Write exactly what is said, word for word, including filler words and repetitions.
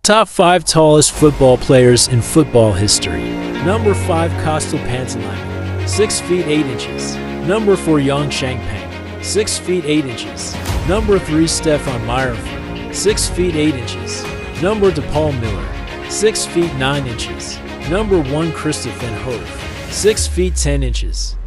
Top five tallest football players in football history. Number five, Kostel Pantelimon, six feet eight inches. Number four, Yang Shangpeng, six feet eight inches. Number three, Stefan Meyerfer, six feet eight inches. Number DePaul Miller, six feet nine inches. Number one, Christoph Van Hoof, six feet ten inches.